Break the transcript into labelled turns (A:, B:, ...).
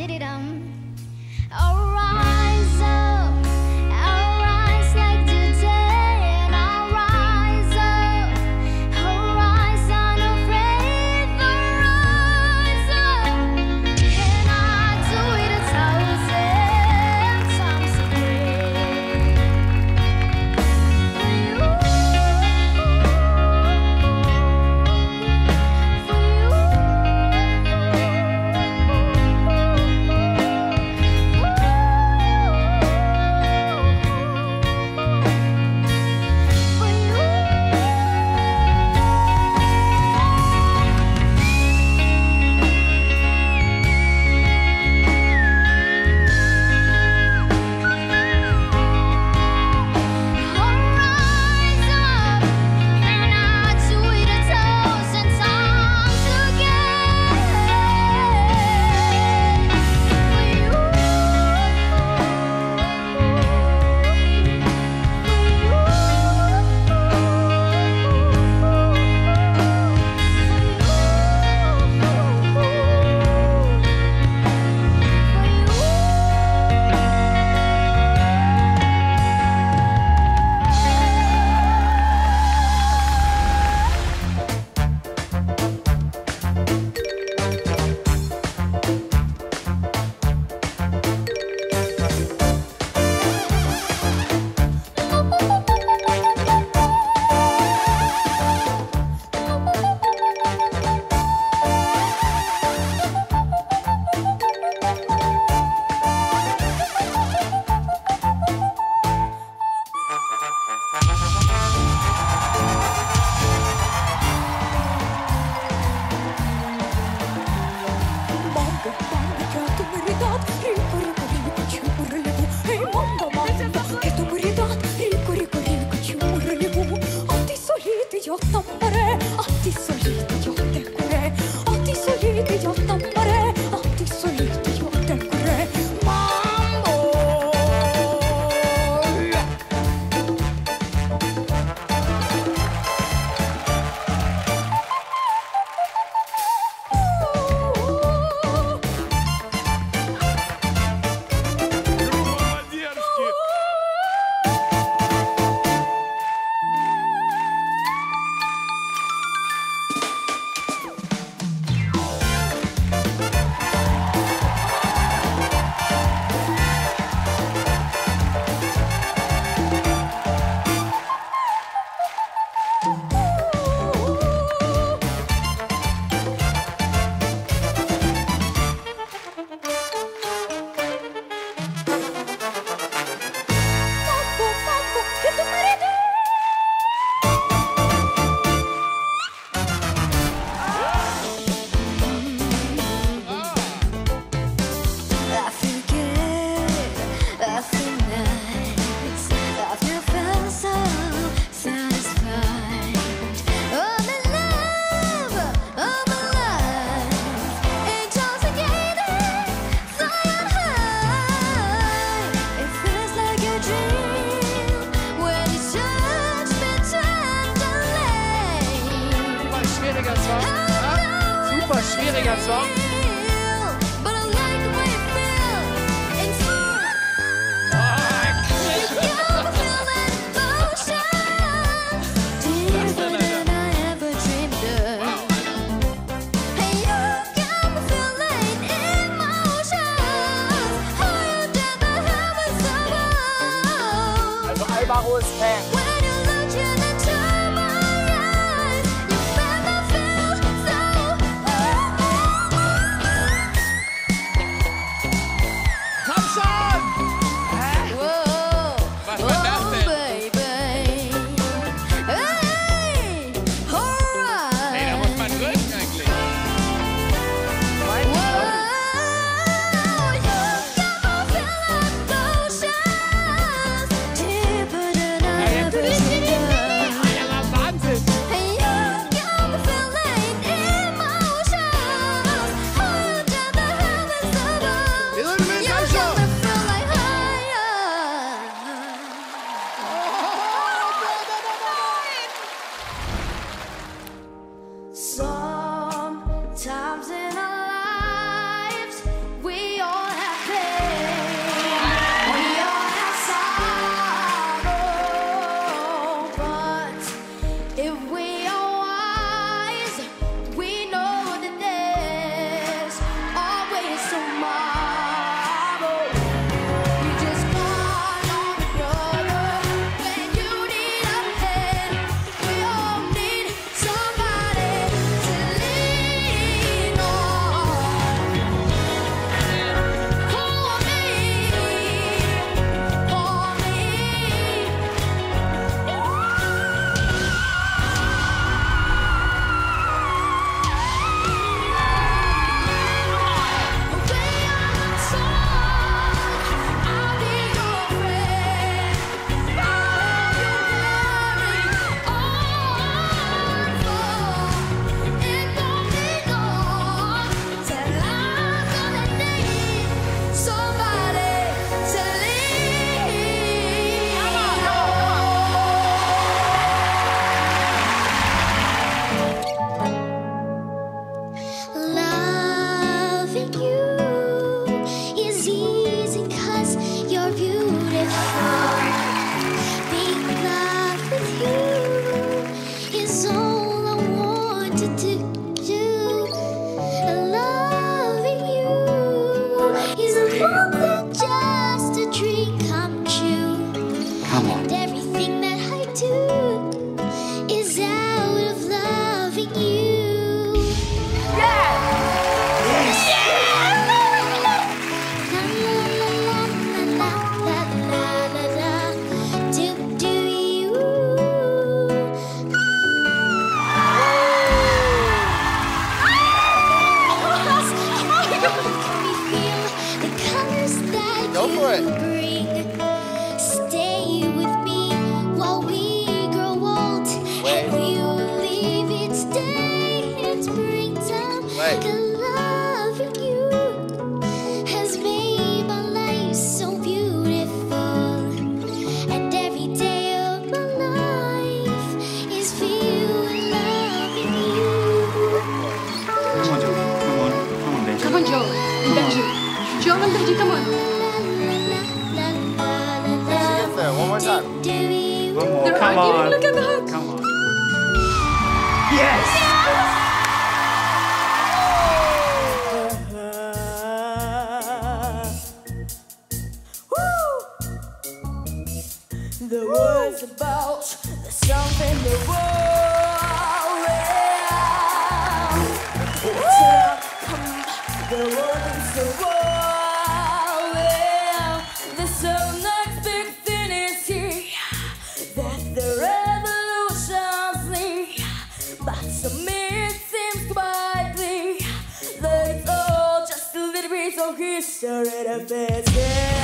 A: schwieriger Song.
B: Also Alvaro ist Fan.
C: it.
D: Stay with me while we grow old.
C: Wait.
D: And we'll leave each day in springtime.
C: Wait.
D: Loving you has made my life so beautiful. And every day of my life is filled with loving you.
E: Come on, Joe. Come on. Come on, Benji. Come on, Joe. Benji. Joe and Benji, come on.
C: One more time.
E: One more. Come on. Look at that. Come on. Yes!
F: The words about the something the world. The words the world. The so next big thing is here. That's the revolution's near. But to me it seems quite clear that it's all just a little bit of history to face.